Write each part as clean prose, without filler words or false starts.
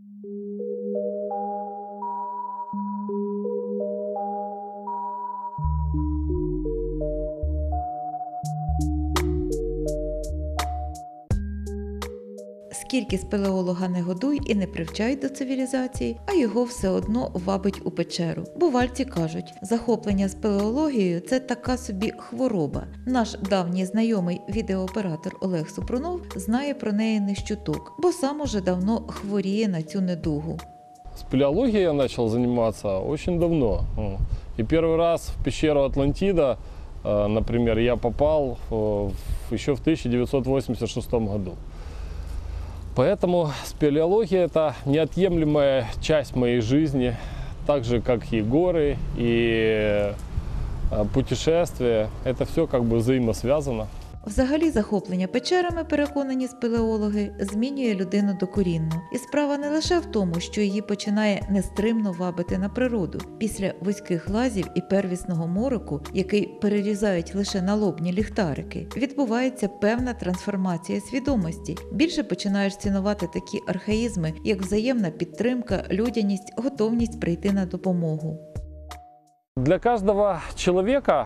Скільки спелеолога не годуй і не привчай до цивілізації, а його все одно вабить у печеру. Бувальці кажуть, захоплення спелеологією – це така собі хвороба. Наш давній знайомий відеооператор Олег Супрунов знає про неї не з чуток, бо сам уже давно хворіє на цю недугу. Спелеологией я начал заниматься очень давно. И первый раз в пещеру Атлантида, например, я попал еще в 1986 году. Поэтому спелеология – это неотъемлемая часть моей жизни, так же, как и горы, и путешествия. Это все как бы взаимосвязано. Взагалі захоплення печерами, переконані спелеологи, змінює людину докорінно. І справа не лише в тому, що її починає нестримно вабити на природу. Після вузьких лазів і первісного мороку, який перерізають лише налобні ліхтарики, відбувається певна трансформація свідомості. Більше починаєш цінувати такі архаїзми, як взаємна підтримка, людяність, готовність прийти на допомогу. Для каждого человека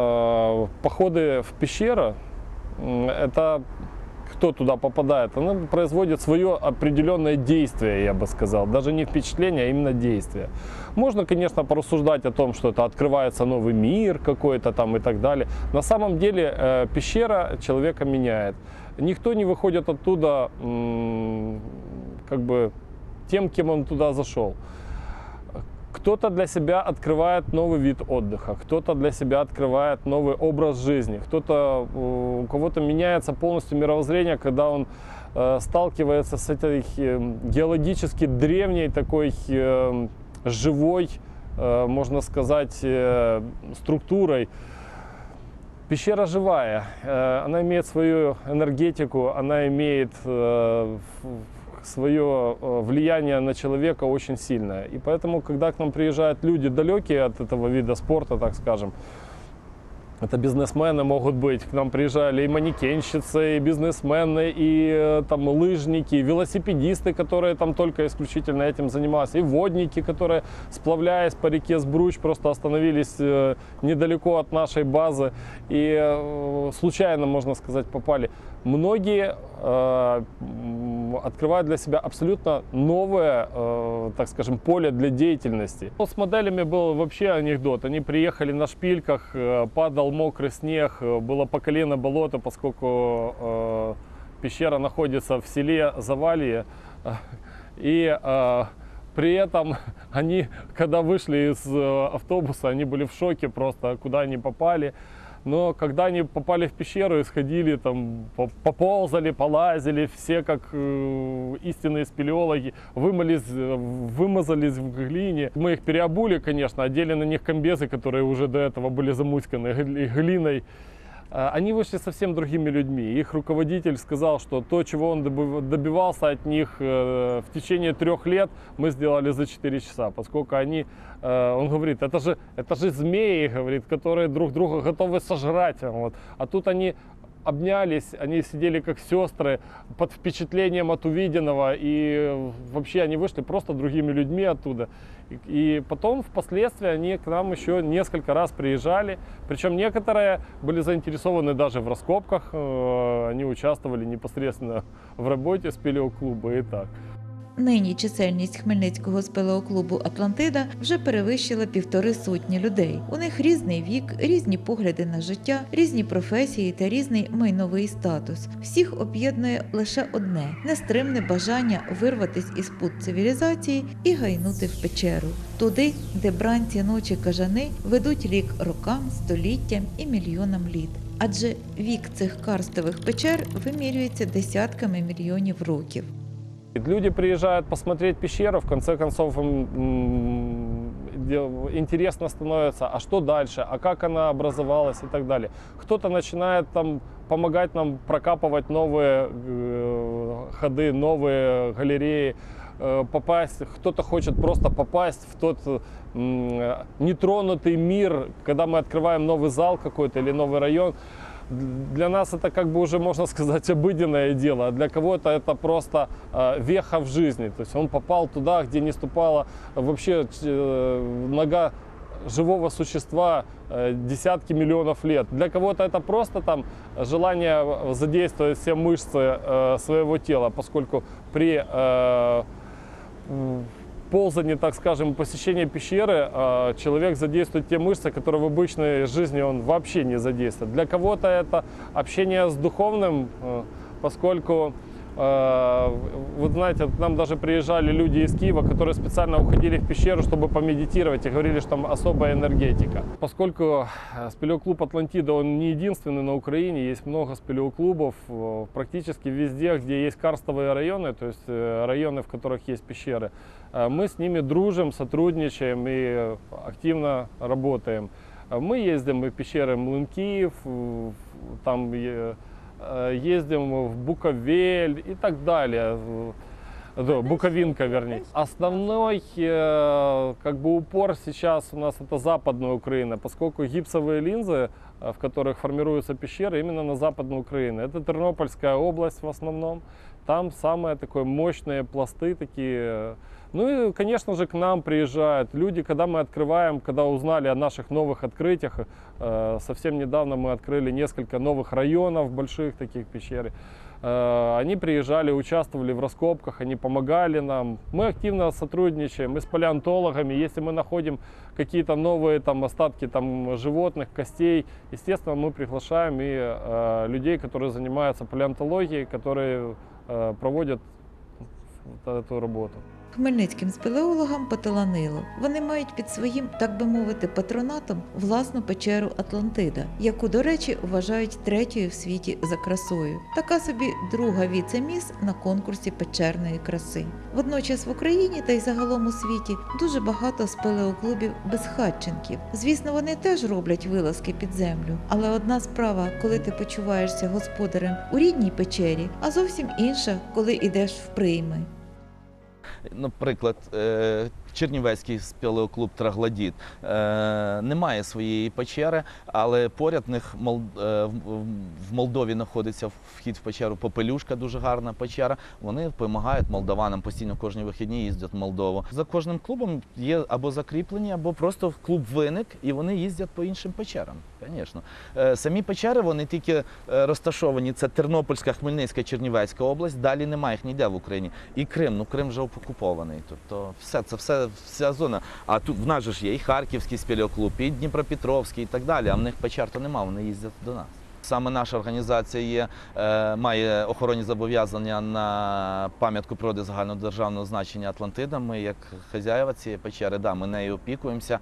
походы в пещеру – это кто туда попадает, оно производит свое определенное действие, я бы сказал. Даже не впечатление, а именно действие. Можно, конечно, порассуждать о том, что это открывается новый мир какой-то там и так далее. На самом деле пещера человека меняет. Никто не выходит оттуда как бы тем, кем он туда зашел. Кто-то для себя открывает новый вид отдыха, кто-то для себя открывает новый образ жизни, кто-то, у кого-то меняется полностью мировоззрение, когда он сталкивается с этой геологически древней, такой живой, можно сказать, структурой. Пещера живая, она имеет свою энергетику, она имеет свое влияние на человека очень сильное. И поэтому, когда к нам приезжают люди далекие от этого вида спорта, так скажем, это бизнесмены могут быть, к нам приезжали и манекенщицы, и бизнесмены, и там лыжники, и велосипедисты, которые там только исключительно этим занимались, и водники, которые, сплавляясь по реке Сбруч, просто остановились недалеко от нашей базы и случайно, можно сказать, попали. Многие открывают для себя абсолютно новое, так скажем, поле для деятельности. С моделями был вообще анекдот. Они приехали на шпильках, падал мокрый снег, было по колено болото, поскольку пещера находится в селе Завалье. И при этом они, когда вышли из автобуса, они были в шоке просто, куда они попали. Но когда они попали в пещеру и сходили, там, поползали, полазили, все как истинные спелеологи, вымазались в глине. Мы их переобули, конечно, одели на них комбезы, которые уже до этого были замуськаны глиной. Они вышли совсем другими людьми. Их руководитель сказал, что то, чего он добивался от них в течение 3 лет, мы сделали за 4 часа, поскольку они, он говорит, это же змеи, говорит, которые друг друга готовы сожрать. Вот. А тут они обнялись, они сидели как сестры под впечатлением от увиденного, и вообще они вышли просто другими людьми оттуда. И потом, впоследствии, они к нам еще несколько раз приезжали, причем некоторые были заинтересованы даже в раскопках, они участвовали непосредственно в работе спелеоклуба и так. Нині чисельність Хмельницького спелеоклубу «Атлантида» вже перевищила 150 людей. У них різний вік, різні погляди на життя, різні професії та різний майновий статус. Всіх об'єднує лише одне – нестримне бажання вирватися із пут цивілізації і гайнути в печеру. Туди, де бранці ночі кажани ведуть лік рокам, століттям і мільйонам літ. Адже вік цих карстових печер вимірюється десятками мільйонів років. Люди приезжают посмотреть пещеру, в конце концов им интересно становится, а что дальше, а как она образовалась и так далее. Кто-то начинает там помогать нам прокапывать новые ходы, новые галереи, попасть, кто-то хочет просто попасть в тот нетронутый мир, когда мы открываем новый зал какой-то или новый район. для нас это как бы уже, можно сказать, обыденное дело, а для кого-то это просто веха в жизни. То есть он попал туда, где не ступала вообще нога живого существа десятки миллионов лет. Для кого-то это просто там желание задействовать все мышцы своего тела, поскольку при ползании, так скажем, посещении пещеры человек задействует те мышцы, которые в обычной жизни он вообще не задействует. Для кого-то это общение с духовным, поскольку вот знаете, к нам даже приезжали люди из Киева, которые специально уходили в пещеру, чтобы помедитировать, и говорили, что там особая энергетика. Поскольку спелеоклуб «Атлантида», он не единственный на Украине, есть много спелеоклубов практически везде, где есть карстовые районы, то есть районы, в которых есть пещеры. Мы с ними дружим, сотрудничаем и активно работаем. Мы ездим в пещеры Млынкиев, там ездим в Буковель и так далее, Буковинка, вернее. Основной как бы упор сейчас у нас это Западная Украина, поскольку гипсовые линзы, в которых формируются пещеры, именно на Западной Украине. Это Тернопольская область в основном, там самые такие мощные пласты такие. Ну и, конечно же, к нам приезжают люди, когда мы открываем, когда узнали о наших новых открытиях. Совсем недавно мы открыли несколько новых районов больших таких пещер. Они приезжали, участвовали в раскопках, они помогали нам. Мы активно сотрудничаем и с палеонтологами. Если мы находим какие-то новые там остатки там животных, костей, естественно, мы приглашаем и людей, которые занимаются палеонтологией, которые проводять эту работу. Хмельницьким спелеологам поталанило. Вони мають під своїм, так би мовити, патронатом власну печеру Атлантида, яку, до речі, вважають третьою в світі за красою. Така собі друга віце-міс на конкурсі печерної краси. Водночас в Україні та й загалом у світі дуже багато спелеоклубів безхатченків. Звісно, вони теж роблять вилазки під землю. Але одна справа, коли ти почуваєшся господарем у рідній печері, а зовсім інша, коли йдеш в прийми. Наприклад, Чернівецький спелеоклуб «Траглодіт» не має своєї печери, але поряд них в Молдові знаходиться вхід в печеру Попелюшка, дуже гарна печера. Вони допомагають молдаванам, постійно кожні вихідні їздять в Молдову. За кожним клубом є або закріплені, або просто клуб виник, і вони їздять по іншим печерам. Звісно. Самі печери, вони тільки розташовані, це Тернопільська, Хмельницька, Чернівецька область, далі немає їх ніде в Україні. І Крим, ну Крим вже окупований, тобто вся зона. А тут в нас же ж є і Харківський спелеоклуб, і Дніпропетровський і так далі, а в них печер-то нема, вони їздять до нас. Саме наша організація має охоронні зобов'язання на пам'ятку природи загальнодержавного значення Атлантида. Ми, як хазяїва цієї печери, ми нею опікуємося.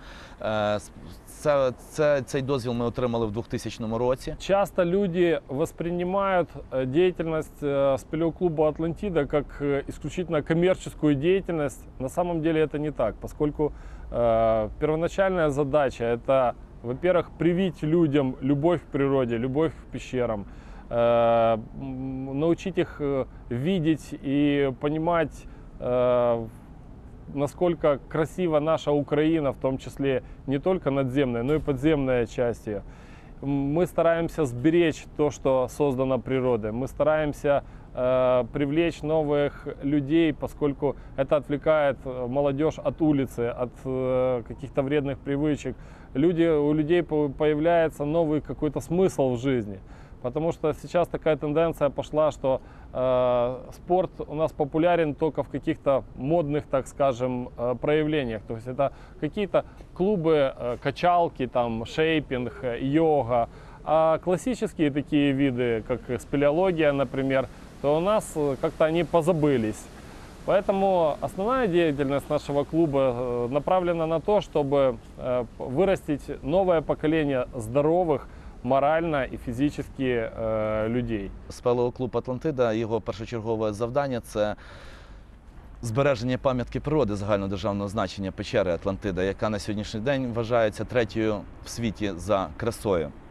Цей дозвіл ми отримали в 2000 році. Часто люди воспринимают деятельность спелеоклуба «Атлантида» как исключительно коммерческую деятельность. На самом деле это не так, поскольку первоначальная задача – это, во-первых, привить людям любовь к природе, любовь к пещерам, научить их видеть и понимать, насколько красива наша Украина, в том числе не только надземная, но и подземная часть ее. Мы стараемся сберечь то, что создано природой. Мы стараемся привлечь новых людей, поскольку это отвлекает молодежь от улицы, от каких-то вредных привычек. У людей появляется новый какой-то смысл в жизни. Потому что сейчас такая тенденция пошла, что спорт у нас популярен только в каких-то модных, так скажем, проявлениях. То есть это какие-то клубы, качалки, там, шейпинг, йога. А классические такие виды, как спелеология, например, то у нас как-то они позабылись. Поэтому основная деятельность нашего клуба направлена на то, чтобы вырастить новое поколение здоровых, морально і фізично людей. Спелеоклуб «Атлантида», його першочергове завдання – це збереження пам'ятки природи загальнодержавного значення печери Атлантида, яка на сьогоднішній день вважається третьою в світі за красою.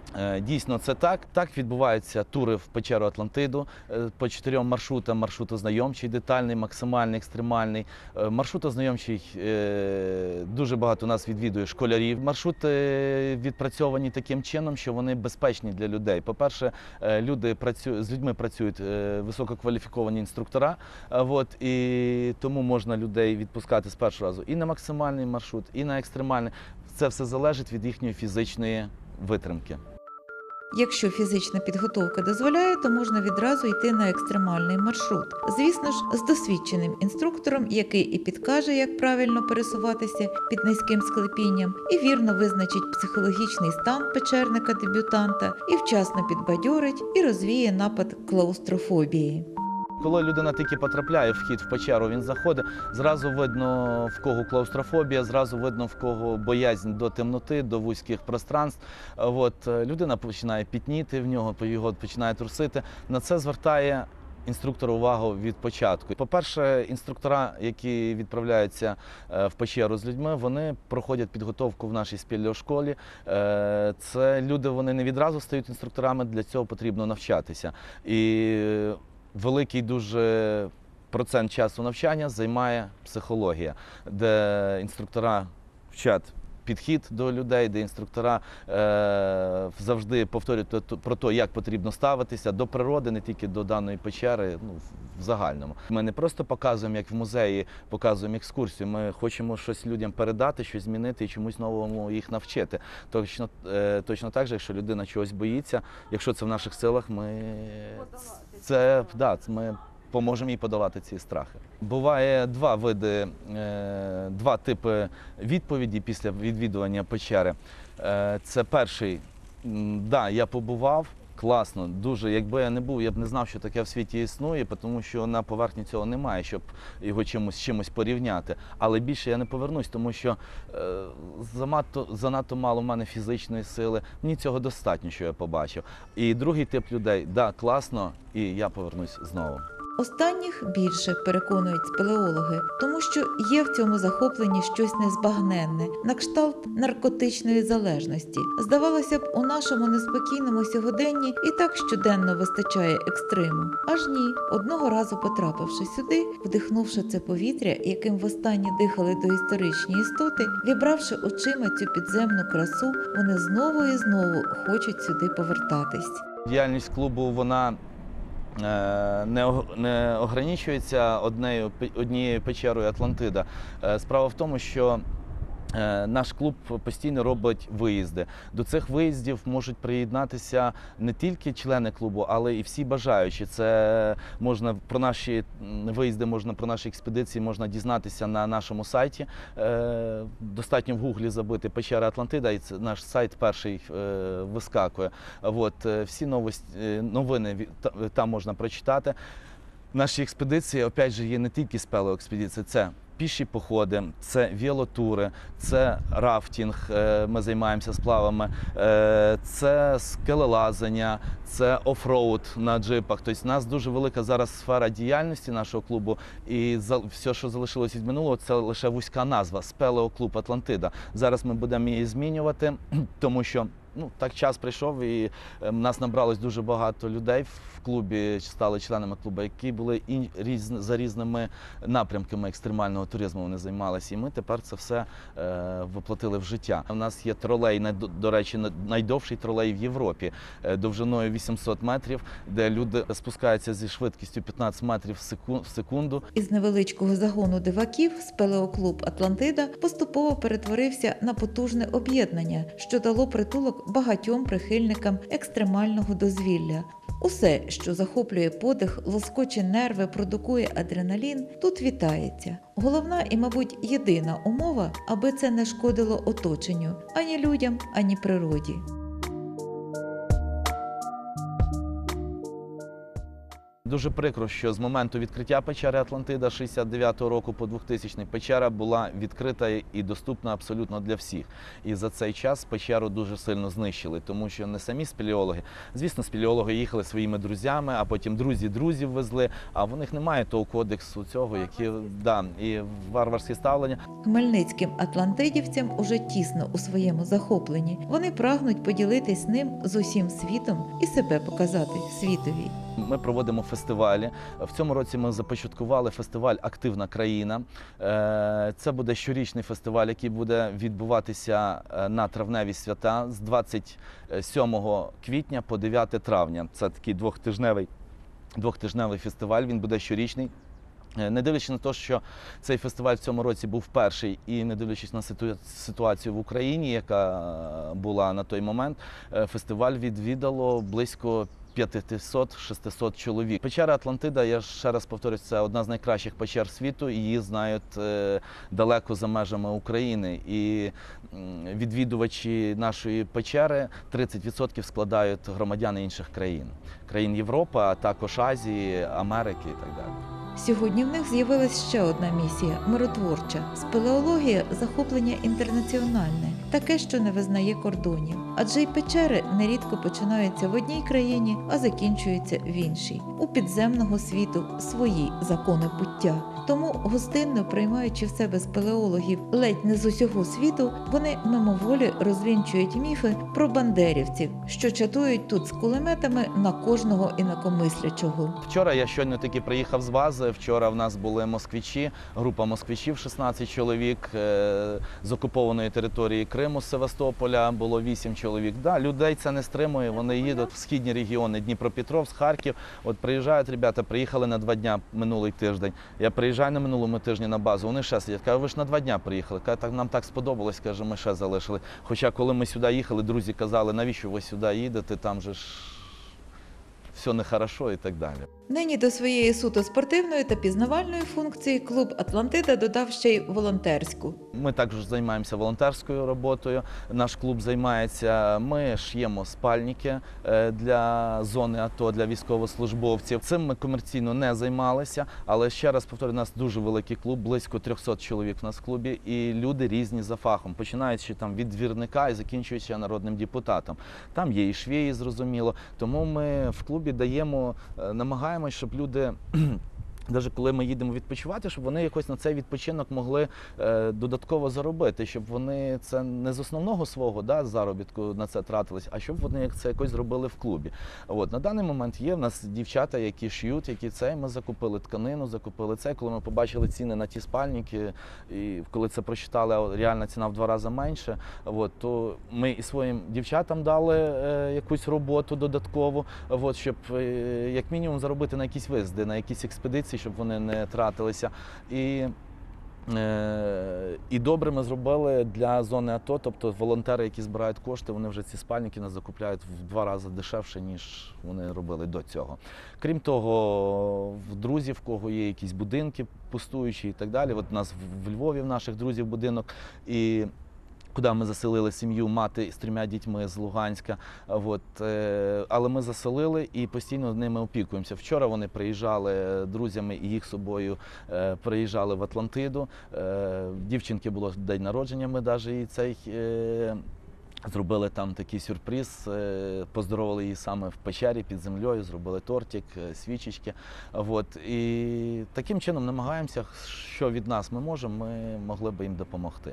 Дійсно, це так. Так відбуваються тури в печеру Атлантиду по 4 маршрутам. Маршрут ознайомчий, детальний, максимальний, екстремальний. Маршрут ознайомчий дуже багато нас відвідує школярів. Маршрути відпрацьовані таким чином, що вони безпечні для людей. По-перше, з людьми працюють висококваліфіковані інструктора, і тому можна людей відпускати з першого разу і на максимальний маршрут, і на екстремальний. Це все залежить від їхньої фізичної витримки. Якщо фізична підготовка дозволяє, то можна відразу йти на екстремальний маршрут. Звісно ж, з досвідченим інструктором, який і підкаже, як правильно пересуватися під низьким склепінням, і вірно визначить психологічний стан печерника-дебютанта, і вчасно підбадьорить, і розвіє напад клаустрофобії. Коли людина тільки потрапляє в вхід в печеру, він заходить, зразу видно, в кого клаустрофобія, зразу видно, в кого боязнь до темноти, до вузьких пространств. Людина починає пітніти, його починає трусити. На це звертає інструктор увагу від початку. По-перше, інструктора, які відправляються в печеру з людьми, вони проходять підготовку в нашій спільшолі. Це люди, вони не відразу стають інструкторами, для цього потрібно навчатися. І великий дуже процент часу навчання займає психологія, де інструктора вчать підхід до людей, де інструктора завжди повторюють про те, як потрібно ставитися до природи, не тільки до даної печери, в загальному. Ми не просто показуємо, як в музеї, показуємо екскурсію, ми хочемо щось людям передати, щось змінити і чомусь новому їх навчити. Точно так же, якщо людина чогось боїться, якщо це в наших силах, ми поможемо їй подолати ці страхи. Буває два типи відповіді після відвідування печери. Це перший, я побував, класно, дуже. Якби я не був, я б не знав, що таке в світі існує, тому що на поверхні цього немає, щоб його з чимось порівняти. Але більше я не повернусь, тому що занадто мало в мене фізичної сили. Мені цього достатньо, що я побачив. І другий тип людей, класно, і я повернусь знову. Останніх більше, переконують спелеологи, тому що є в цьому захопленні щось незбагненне, на кшталт наркотичної залежності. Здавалося б, у нашому неспокійному сьогоденні і так щоденно вистачає екстриму. Аж ні, одного разу потрапивши сюди, вдихнувши це повітря, яким востаннє дихали доісторичні істоти, вібравши очима цю підземну красу, вони знову і знову хочуть сюди повертатись. Діяльність клубу, вона не ограничується однією печерою Атлантида. Справа в тому, що наш клуб постійно робить виїзди. До цих виїздів можуть приєднатися не тільки члени клубу, але і всі бажаючі. Це можна про наші виїзди, про наші експедиції можна дізнатися на нашому сайті. Достатньо в гуглі забити «Печера Атлантида» і наш сайт перший вискакує. Всі новини там можна прочитати. Наші експедиції, опять же, є не тільки спелеоекспедиції, це піші походи, це велотури, це рафтинг, ми займаємося сплавами, це скелелазання, це офроуд на джипах. Тобто у нас дуже велика зараз сфера діяльності нашого клубу, і все, що залишилось від минулого, це лише вузька назва – «Спелеоклуб Атлантида». Зараз ми будемо її змінювати, тому що так час прийшов, і нас набралось дуже багато людей в клубі, стали членами клубу, які були за різними напрямками екстремального туризму вони займалися. І ми тепер це все воплотили в життя. У нас є тролей, до речі, найдовший тролей в Європі, довжиною 800 метрів, де люди спускаються зі швидкістю 15 метрів в секунду. Із невеличкого загону диваків спелеоклуб «Атлантида» поступово перетворився на потужне об'єднання, що дало притулок багатьом прихильникам екстремального дозвілля. Усе, що захоплює подих, лоскоче нерви, продукує адреналін, тут вітається. Головна і, мабуть, єдина умова, аби це не шкодило оточенню, ані людям, ані природі. Дуже прикро, що з моменту відкриття печери Атлантида 69-го року по 2000-й печера була відкрита і доступна абсолютно для всіх. І за цей час печеру дуже сильно знищили, тому що не самі спелеологи. Звісно, спелеологи їхали своїми друзями, а потім друзі друзів везли, а в них немає того кодексу цього, який, і варварське ставлення. Хмельницьким атлантидівцям уже тісно у своєму захопленні. Вони прагнуть поділитись ним з усім світом і себе показати світові. Ми проводимо фестивалі. В цьому році ми започаткували фестиваль «Активна країна». Це буде щорічний фестиваль, який буде відбуватися на травневі свята з 27 квітня по 9 травня. Це такий двохтижневий фестиваль, він буде щорічний. Не дивлячись на те, що цей фестиваль в цьому році був перший, і не дивлячись на ситуацію в Україні, яка була на той момент, фестиваль відвідало близько 500-600 чоловік. Печера Атлантида, я ще раз повторюю, це одна з найкращих печер світу, її знають далеко за межами України. І відвідувачі нашої печери 30% складають громадяни інших країн. Країн Європи, а також Азії, Америки і так далі. Сьогодні в них з'явилась ще одна місія – миротворча. Спелеологія – захоплення інтернаціональне, таке, що не визнає кордонів. Адже й печери нерідко починаються в одній країні, а закінчуються в іншій. У підземного світу свої закони буття. Тому, гостинно приймаючи в себе спелеологів ледь не з усього світу, вони мимоволі розвінчують міфи про бандерівців, що чатують тут з кулеметами на кожного інакомислячого. Вчора я щойно таки приїхав з Вази. Вчора в нас були москвичі, група москвичів, 16 чоловік, з окупованої території Криму, з Севастополя було 8 чоловік. Да, людей це не стримує, вони їдуть в східні регіони, Дніпропетровськ, Харків. От приїжджають ребята, приїхали на 2 дня минулий тиждень. Я приїжджаю на минулому тижні на базу, вони ще сидять. Кажу, ви ж на 2 дня приїхали. Кажу, нам так сподобалось, каже, ми ще залишили. Хоча коли ми сюди їхали, друзі казали, навіщо ви сюди їдете, там же ж все нехорошо і так далі. Нині до своєї суто спортивної та пізнавальної функції клуб «Атлантида» додав ще й волонтерську. Ми також займаємося волонтерською роботою. Наш клуб займається, ми шиємо спальники для зони АТО, для військовослужбовців. Цим ми комерційно не займалися, але ще раз повторюю, у нас дуже великий клуб, близько 300 чоловік у нас в клубі, і люди різні за фахом, починаючи там від двірника і закінчуючи народним депутатом. Там є і швеї, зрозуміло, тому ми в клубі даємо, намагаємося, щоб люди, навіть коли ми їдемо відпочивати, щоб вони якось на цей відпочинок могли додатково заробити, щоб вони це не з основного свого заробітку на це тратились, а щоб вони це якось зробили в клубі. От, на даний момент є в нас дівчата, які шиють, ми закупили тканину, закупили це. Коли ми побачили ціни на ті спальники, і коли це прочитали, а реальна ціна в 2 рази менше, то ми і своїм дівчатам дали якусь роботу додаткову, щоб як мінімум заробити на якісь виїзди, на якісь експедиції, щоб вони не тратилися. І добре ми зробили для зони АТО, тобто волонтери, які збирають кошти, вони вже ці спальники нас закупляють в 2 рази дешевше, ніж вони робили до цього. Крім того, в друзів, в кого є якісь будинки пустуючі і так далі. От у нас в Львові в наших друзів будинок, і куди ми заселили сім'ю, мати з 3 дітьми з Луганська. Але ми заселили і постійно ними опікуємося. Вчора вони приїжджали друзями і їх з собою приїжджали в Атлантиду. Дівчинки було день народження, ми навіть зробили там такий сюрприз, поздоровили її саме в печері під землею, зробили тортик, свічечки. І таким чином намагаємося, що від нас ми можемо, ми могли б їм допомогти.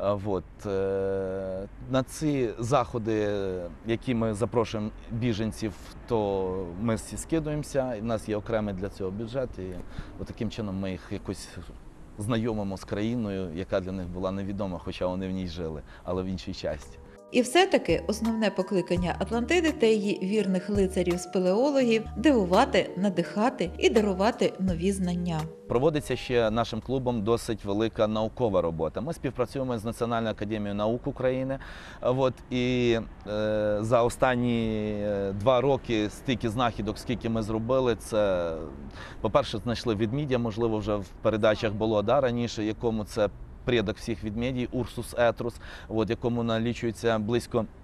На ці заходи, які ми запрошуємо біженців, то ми всі скидуємося, і в нас є окремий для цього бюджет, і таким чином ми їх якось знайомимо з країною, яка для них була невідома, хоча вони в ній жили, але в іншій часті. І все-таки основне покликання Атлантиди та її вірних лицарів-спелеологів – дивувати, надихати і дарувати нові знання. Проводиться ще нашим клубом досить велика наукова робота. Ми співпрацюємо з Національною академією наук України. І за останні 2 роки стільки знахідок, скільки ми зробили, це, по-перше, знайшли ведмідя, можливо, вже в передачах було раніше, якому це предок всіх ведмедів, Урсус етрус, якому налічується близько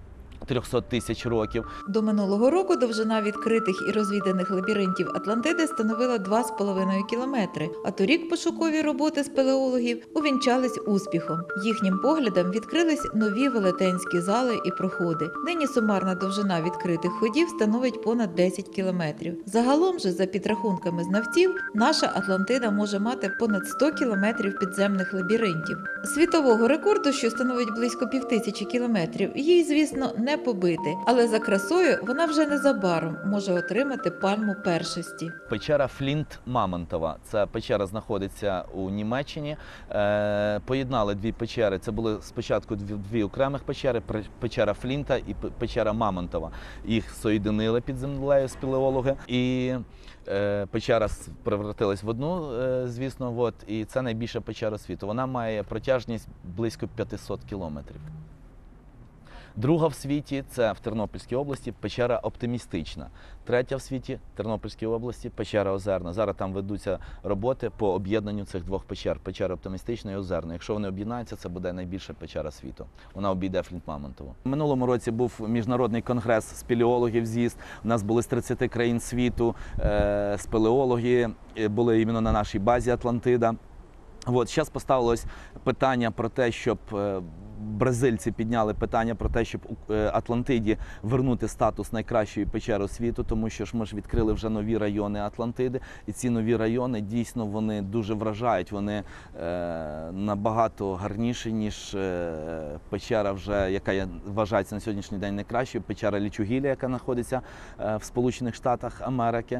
300 тисяч років. До минулого року довжина відкритих і розвіданих лабіринтів Атлантиди становила 2,5 кілометри, а торік пошукові роботи спелеологів увінчались успіхом. Їхнім поглядам відкрились нові велетенські зали і проходи. Нині сумарна довжина відкритих ходів становить понад 10 кілометрів. Загалом же, за підрахунками знавців, наша Атлантида може мати понад 100 кілометрів підземних лабіринтів. Світового рекорду, що становить близько 5000 кілометрів, їй, звісно, не побити, але за красою вона вже незабаром може отримати пальму першості. Печера Флінт-Мамонтова. Ця печера знаходиться у Німеччині. Поєднали дві печери. Це були спочатку дві окремих печери, печера Флінта і печера Мамонтова. Їх соєдинили під землею спелеологи. І печера превратилась в одну, звісно, і це найбільша печера світу. Вона має протяжність близько 500 кілометрів. Друга в світі – це в Тернопільській області печера Оптимістична. Третя в світі – в Тернопільській області печера Озерна. Зараз там ведуться роботи по об'єднанню цих двох печер – печери Оптимістичної і Озерної. Якщо вони об'єднаються, це буде найбільша печера світу. Вона обійде Флінт-Мамонтову. У минулому році був міжнародний конгрес спелеологів з'їзд. У нас були з 30 країн світу спелеологи, були іменно на нашій базі Атлантида. Зараз поставилось питання про те, щоб бразильці підняли питання про те, щоб Атлантиді вернути статус найкращої печери світу, тому що ж ми ж відкрили вже нові райони Атлантиди, і ці нові райони дійсно вони дуже вражають, вони набагато гарніші, ніж печера, вже, яка вважається на сьогоднішній день найкращою, печера Лічугілля, яка знаходиться в Сполучених Штатах Америки.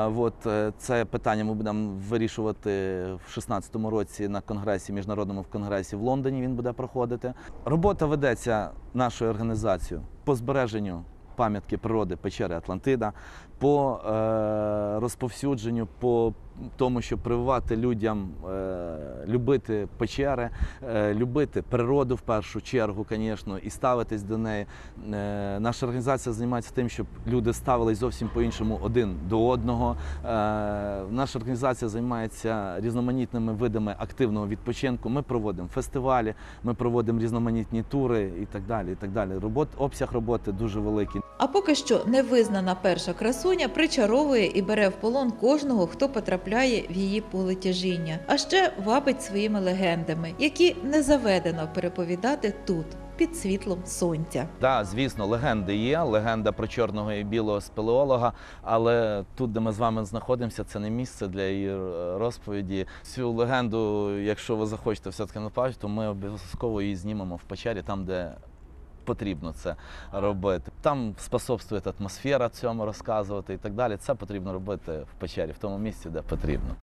Це питання ми будемо вирішувати в 2016 році на конгресі, міжнародному конгресі в Лондоні він буде проходити. Робота ведеться нашою організацією по збереженню пам'ятки природи печери Атлантида, по розповсюдженню, по тому, щоб прививати людям любити печери, любити природу в першу чергу, звісно, і ставитись до неї. Наша організація займається тим, щоб люди ставились зовсім по-іншому один до одного. Наша організація займається різноманітними видами активного відпочинку. Ми проводимо фестивалі, ми проводимо різноманітні тури і так далі. І так далі. Обсяг роботи дуже великий. А поки що невизнана перша красуня причаровує і бере в полон кожного, хто потрапляє в її поле тяжіння, а ще вабить своїми легендами, які не заведено переповідати тут, під світлом сонця. Так, звісно, легенди є, легенда про чорного і білого спелеолога, але тут, де ми з вами знаходимося, це не місце для її розповіді. Цю легенду, якщо ви захочете все-таки написати, то ми обов'язково її знімемо в печері, там, де потрібно це робити. Там способствує атмосфера цьому розказувати і так далі. Це потрібно робити в печері, в тому місці, де потрібно.